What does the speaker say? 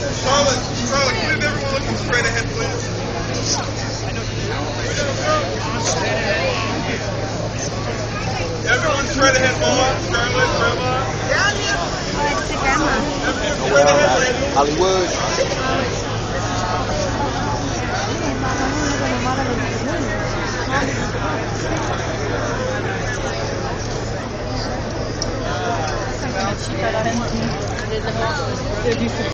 Scarlette, can everyone look straight ahead, please? Everyone straight ahead, Mom. Scarlette, Grandma. Everyone straight ahead, lady. Hollywood. Una chica la